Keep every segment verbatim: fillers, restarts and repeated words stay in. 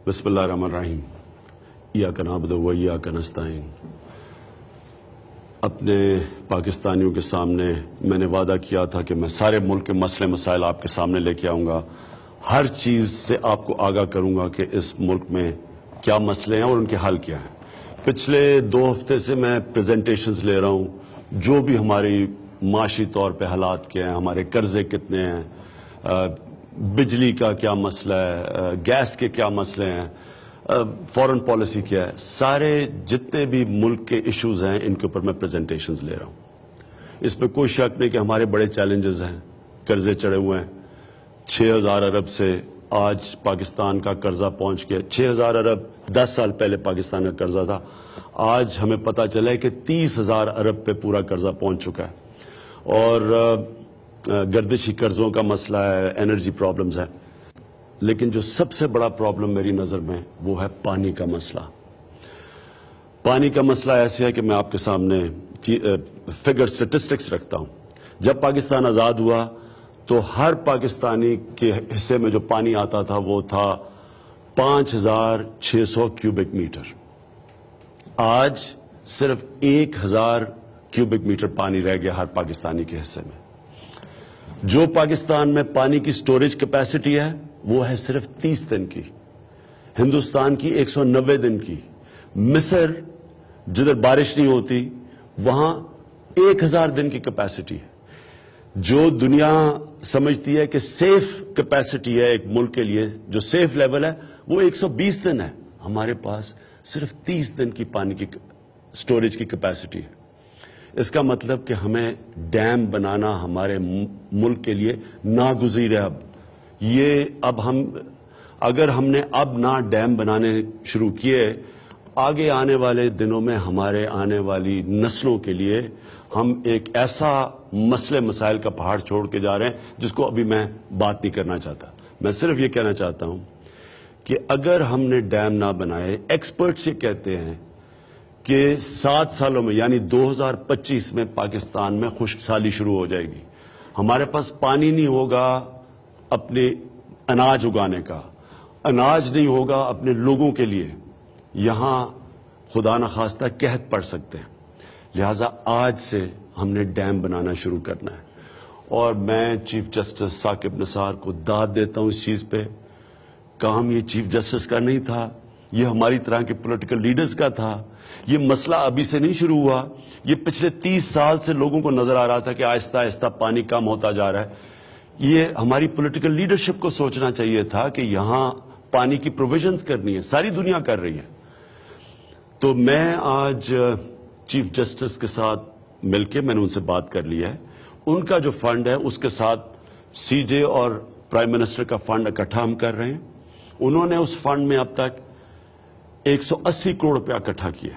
بسم اللہ الرحمن الرحیم ایاک نعبد و ایاک نستعین۔ اپنے پاکستانیوں کے سامنے میں نے وعدہ کیا تھا کہ میں سارے ملک کے مسئلے مسائل آپ کے سامنے لے کے آؤں گا، ہر چیز سے آپ کو آگاہ کروں گا کہ اس ملک میں کیا مسئلے ہیں اور ان کے حل کیا ہیں۔ پچھلے دو ہفتے سے میں پریزنٹیشنز لے رہا ہوں، جو بھی ہماری معاشی طور پہ حالات کیا ہیں، ہمارے قرضے کتنے ہیں، بجلی کا کیا مسئلہ ہے، گیس کے کیا مسئلے ہیں، فورن پالیسی کیا ہے، سارے جتنے بھی ملک کے ایشوز ہیں ان کے اوپر میں پریزنٹیشنز لے رہا ہوں۔ اس میں کوئی شک نہیں کہ ہمارے بڑے چیلنجز ہیں، قرضے چڑھے ہوئے ہیں، چھ ہزار ارب سے آج پاکستان کا قرضہ پہنچ گیا، چھ ہزار ارب دس سال پہلے پاکستان کا قرضہ تھا، آج ہمیں پتہ چلا ہے کہ تیس ہزار ارب پہ پورا قرضہ پہنچ چکا ہے، اور گردشی قرضوں کا مسئلہ ہے، انرجی پرابلمز ہیں، لیکن جو سب سے بڑا پرابلم میری نظر میں وہ ہے پانی کا مسئلہ۔ پانی کا مسئلہ ایسے ہے کہ میں آپ کے سامنے فگر سٹیٹسٹکس رکھتا ہوں۔ جب پاکستان آزاد ہوا تو ہر پاکستانی کے حصے میں جو پانی آتا تھا وہ تھا پانچ ہزار چھ سو کیوبک میٹر۔ آج صرف ایک ہزار کیوبک میٹر پانی رہ گیا ہر پاکستانی کے حصے میں۔ جو پاکستان میں پانی کی سٹوریج کیپیسٹی ہے وہ ہے صرف تیس دن کی، ہندوستان کی ایک سو نوے دن کی۔ مصر جدھر بارش نہیں ہوتی وہاں ایک ہزار دن کی کیپیسٹی ہے۔ جو دنیا سمجھتی ہے کہ سیف کیپیسٹی ہے ایک ملک کے لیے، جو سیف لیول ہے وہ ایک سو بیس دن ہے، ہمارے پاس صرف تیس دن کی پانی کی سٹوریج کی کیپیسٹی ہے۔ اس کا مطلب کہ ہمیں ڈیم بنانا ہمارے ملک کے لیے ناگزیر ہے۔ اب یہ اب ہم اگر ہم نے اب نہ ڈیم بنانے شروع کیے، آگے آنے والے دنوں میں ہمارے آنے والی نسلوں کے لیے ہم ایک ایسا مسئلے مسائل کا پہاڑ چھوڑ کے جا رہے ہیں جس کو ابھی میں بات نہیں کرنا چاہتا۔ میں صرف یہ کہنا چاہتا ہوں کہ اگر ہم نے ڈیم نہ بنائے، ایکسپرٹس یہ کہتے ہیں کہ سات سالوں میں یعنی دو ہزار پچیس میں پاکستان میں خشک سالی شروع ہو جائے گی، ہمارے پاس پانی نہیں ہوگا اپنے اناج اگانے کا، اناج نہیں ہوگا اپنے لوگوں کے لیے، یہاں خدا نخواستہ قحط پڑ سکتے ہیں۔ لہٰذا آج سے ہم نے ڈیم بنانا شروع کرنا ہے، اور میں چیف جسٹس ثاقب نثار کو داد دیتا ہوں اس چیز پہ۔ کام یہ چیف جسٹس کا نہیں تھا، یہ ہماری طرح کے پولیٹیکل لیڈرز کا تھا۔ یہ مسئلہ ابھی سے نہیں شروع ہوا، یہ پچھلے تیس سال سے لوگوں کو نظر آ رہا تھا کہ آہستہ آہستہ پانی کم ہوتا جا رہا ہے۔ یہ ہماری پولیٹیکل لیڈرشپ کو سوچنا چاہیے تھا کہ یہاں پانی کی پروویژنز کرنی ہے، ساری دنیا کر رہی ہے۔ تو میں آج چیف جسٹس کے ساتھ مل کے میں نے ان سے بات کر لی ہے، ان کا جو فنڈ ہے اس کے ساتھ سی جے اور پرائم منسٹر کا فنڈ اکٹھا ہم کر رہے ہیں۔ انہوں نے اس فنڈ میں اب تک ایک سو اسی کروڑ روپیہ اکٹھا کیا،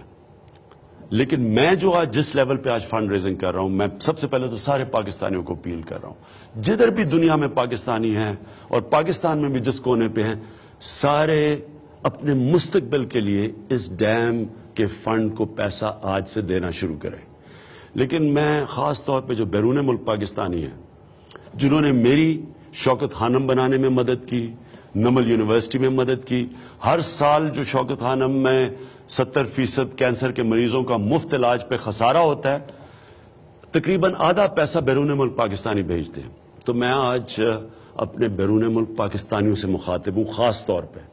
لیکن میں جو آج جس لیول پہ آج فنڈ ریزنگ کر رہا ہوں، میں سب سے پہلے تو سارے پاکستانیوں کو اپیل کر رہا ہوں، جدھر بھی دنیا میں پاکستانی ہیں اور پاکستان میں بھی جس کونے پہ ہیں، سارے اپنے مستقبل کے لیے اس ڈیم کے فنڈ کو پیسہ آج سے دینا شروع کریں۔ لیکن میں خاص طور پہ جو بیرون ملک پاکستانی ہیں، جنہوں نے میری شوکت خانم بنانے میں مدد کی، نمل یونیورسٹی میں مدد کی، ہر سال جو شوکت خانم میں ستر فیصد کینسر کے مریضوں کا مفت علاج پہ خسارہ ہوتا ہے، تقریباً آدھا پیسہ بیرون ملک پاکستانی بھیجتے ہیں۔ تو میں آج اپنے بیرون ملک پاکستانیوں سے مخاطب ہوں، خاص طور پہ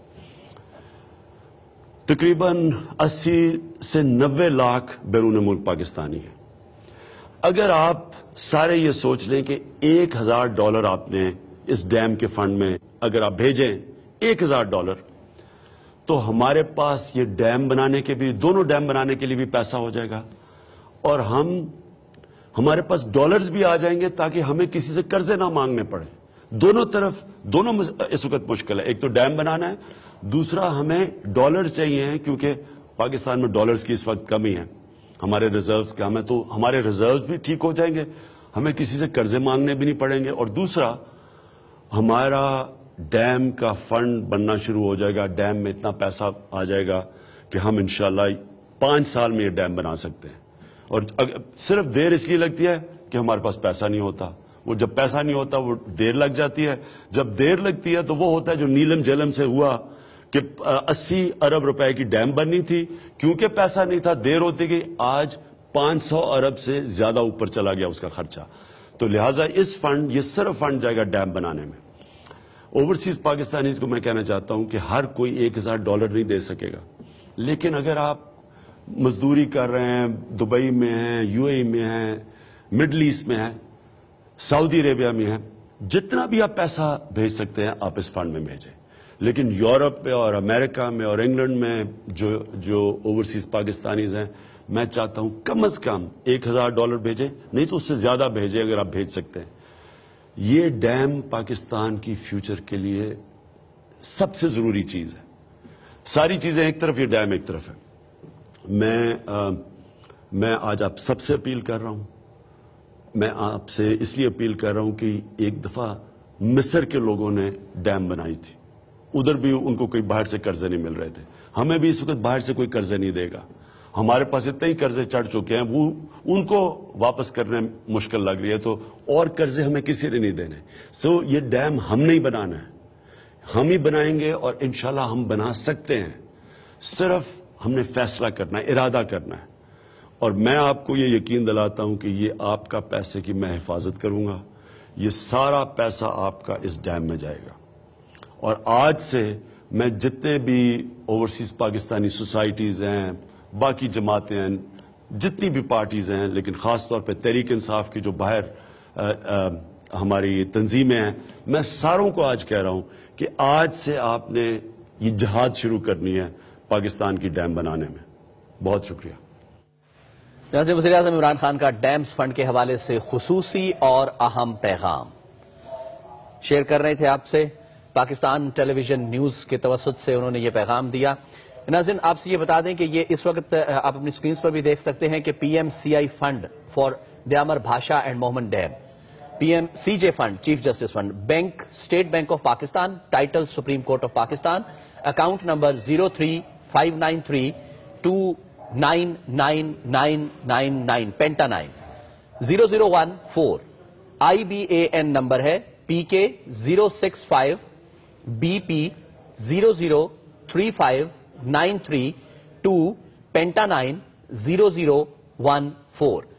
تقریباً اسی سے نوے لاکھ بیرون ملک پاکستانی ہیں۔ اگر آپ سارے یہ سوچ لیں کہ ایک ہزار ڈالر آپ نے اس ڈیم کے فنڈ میں اگر آپ بھیجیں، ایک ہزار ڈالر، تو ہمارے پاس یہ ڈیم بنانے کے بھی، دونوں ڈیم بنانے کے لیے بھی پیسہ ہو جائے گا، اور ہم ہمارے پاس ڈالرز بھی آ جائیں گے تاکہ ہمیں کسی سے قرضے نہ مانگنے پڑے۔ دونوں طرف دونوں اس وقت مشکل ہے، ایک تو ڈیم بنانا ہے، دوسرا ہمیں ڈالر چاہیے ہیں کیونکہ پاکستان میں ڈالرز کی اس وقت کمی ہے، ہمارے ریزروز کم ہے، تو ہمارے ریزروز بھی ٹھیک ہو جائیں گے، ہمیں کسی سے قرضے مانگنے بھی نہیں پڑیں گے، اور دوسرا ہمارا ڈیم کا فنڈ بننا شروع ہو جائے گا، ڈیم میں اتنا پیسہ آ جائے گا کہ ہم انشاءاللہ پانچ سال میں یہ ڈیم بنا سکتے ہیں۔ اور صرف دیر اس لیے لگتی ہے کہ ہمارے پاس پیسہ نہیں ہوتا، وہ جب پیسہ نہیں ہوتا وہ دیر لگ جاتی ہے، جب دیر لگتی ہے تو وہ ہوتا ہے جو نیلم جلم سے ہوا کہ اسی ارب روپے کی ڈیم بننی تھی، کیونکہ پیسہ نہیں تھا، دیر ہوتی گئی، آج پانچ سو ارب سے زیادہ اوپر چلا گیا اس کا خرچہ. تو لہٰذا اس فنڈ، یہ صرف فنڈ جائے گا ڈیم بنانے میں. اوورسیز پاکستانیز کو میں کہنا چاہتا ہوں کہ ہر کوئی ایک ہزار ڈالر نہیں دے سکے گا، لیکن اگر آپ مزدوری کر رہے ہیں، دبئی میں ہیں، یو اے ای میں ہیں، مڈل ایسٹ میں ہیں، سعودی عربیہ میں ہیں، جتنا بھی آپ پیسہ بھیج سکتے ہیں آپ اس فنڈ میں بھیجیں. لیکن یورپ میں اور امریکہ میں اور انگلینڈ میں جو جو اوورسیز پاکستانیز ہیں، میں چاہتا ہوں کم از کم ایک ہزار ڈالر بھیجیں، نہیں تو اس سے زیادہ بھیجیں اگر آپ بھیج سکتے ہیں. یہ ڈیم پاکستان کی فیوچر کے لیے سب سے ضروری چیز ہے. ساری چیزیں ایک طرف، یہ ڈیم ایک طرف ہے. میں آ, میں آج آپ سب سے اپیل کر رہا ہوں، میں آپ سے اس لیے اپیل کر رہا ہوں کہ ایک دفعہ مصر کے لوگوں نے ڈیم بنائی تھی، ادھر بھی ان کو کوئی باہر سے قرضے نہیں مل رہے تھے. ہمیں بھی اس وقت باہر سے کوئی قرضے نہیں دے گا. ہمارے پاس اتنے ہی قرضے چڑھ چکے ہیں، وہ ان کو واپس کرنے مشکل لگ رہی ہے، تو اور قرضے ہمیں کسی نے نہیں دینے. سو یہ ڈیم ہم نہیں بنانا ہے، ہم ہی بنائیں گے، اور انشاءاللہ ہم بنا سکتے ہیں. صرف ہم نے فیصلہ کرنا ہے، ارادہ کرنا ہے. اور میں آپ کو یہ یقین دلاتا ہوں کہ یہ آپ کا پیسے کی میں حفاظت کروں گا. یہ سارا پیسہ آپ کا اس ڈیم میں جائے گا. اور آج سے میں جتنے بھی اوورسیز پاکستانی سوسائٹیز ہیں، باقی جماعتیں ہیں، جتنی بھی پارٹیز ہیں، لیکن خاص طور پہ تحریک انصاف کی جو باہر آ, آ, ہماری تنظیمیں ہیں، میں ساروں کو آج کہہ رہا ہوں کہ آج سے آپ نے یہ جہاد شروع کرنی ہے پاکستان کی ڈیم بنانے میں. بہت شکریہ. جناب وزیر اعظم عمران خان کا ڈیمز فنڈ کے حوالے سے خصوصی اور اہم پیغام شیئر کر رہے تھے آپ سے. پاکستان ٹیلی ویژن نیوز کے توسط سے انہوں نے یہ پیغام دیا. ناظرین، آپ سے یہ بتا دیں کہ یہ اس وقت آپ اپنی سکرینز پر بھی دیکھ سکتے ہیں کہ P M C I fund for Diamer Bhasha and Mohmand dam, P M C J fund, chief justice fund, bank state bank of Pakistan, title supreme court of Pakistan, account number zero three five nine three two nine nine nine nine nine, penta nine, zero zero one four. I B A N number ہے P K zero six five B P zero zero three five nine three two, penta nine, zero zero one four.